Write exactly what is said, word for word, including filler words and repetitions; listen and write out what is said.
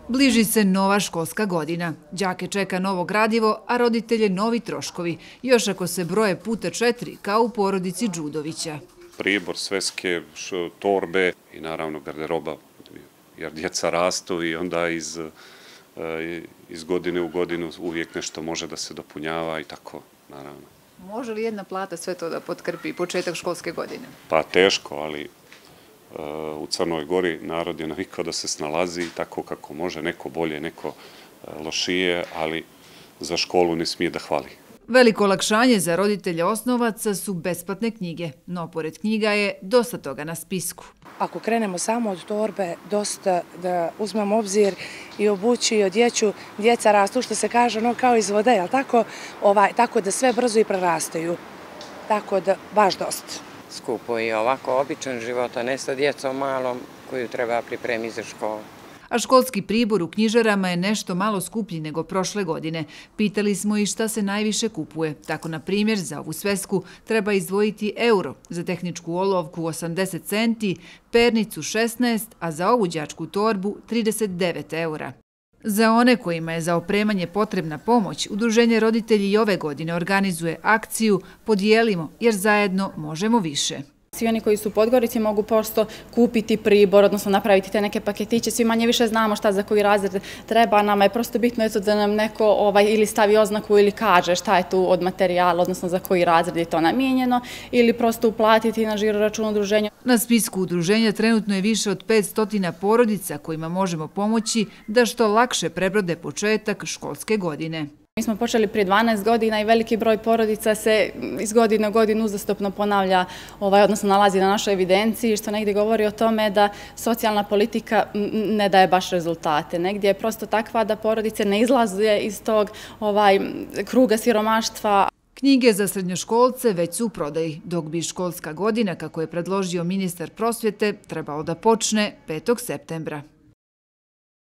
Bliži se nova školska godina. Đake čeka novo gradivo, a roditelje novi troškovi. Još ako se broje puta četiri, kao u porodici Đudovića. Pribor, sveske, torbe i naravno garderoba, jer djeca rastu i onda iz, iz godine u godinu uvijek nešto može da se dopunjava i tako, naravno. Može li jedna plata sve to da potkrpi početak školske godine? Pa teško, ali u Crnoj Gori narod je navikao da se snalazi tako kako može, neko bolje, neko lošije, ali za školu ne smije da hvali. Veliko olakšanje za roditelje osnovaca su besplatne knjige, no pored knjiga je dosta toga na spisku. Ako krenemo samo od torbe, dosta da uzmemo obzir i obući i odjeću, djeca rastu, što se kaže, ono kao iz vode, jel tako? Ovaj, tako da sve brzo i prerastaju. Tako da baš dosta. Skupo i ovako običan život, a ne sa djecom malom koju treba pripremiti za školu. A školski pribor u knjižarama je nešto malo skuplji nego prošle godine. Pitali smo i šta se najviše kupuje. Tako, na primjer, za ovu svesku treba izdvojiti euro, za tehničku olovku osamdeset centi, pernicu šesnaest, a za ovu đačku torbu trideset devet eura. Za one kojima je za opremanje potrebna pomoć, Udruženje roditelji i ove godine organizuje akciju Podijelimo, jer zajedno možemo više. Svi oni koji su u Podgorici mogu prosto kupiti pribor, odnosno napraviti te neke paketiće. Svi manje više znamo šta za koji razred treba. Nama je prosto bitno da nam neko ovaj, ili stavi oznaku ili kaže šta je tu od materijala, odnosno za koji razred je to namijenjeno, ili prosto uplatiti na žiro račun udruženja. Na spisku udruženja trenutno je više od petsto porodica kojima možemo pomoći da što lakše prebrode početak školske godine. Mi smo počeli prije dvanaest godina i veliki broj porodica se iz godine u godinu uzastopno ponavlja, ovaj, odnosno nalazi na našoj evidenciji, što negdje govori o tome da socijalna politika ne daje baš rezultate. Negdje je prosto takva da porodice ne izlaze iz tog ovaj, kruga siromaštva. Knjige za srednjoškolce već su u prodaji, dok bi školska godina, kako je predložio ministar prosvjete, trebalo da počne petog septembra.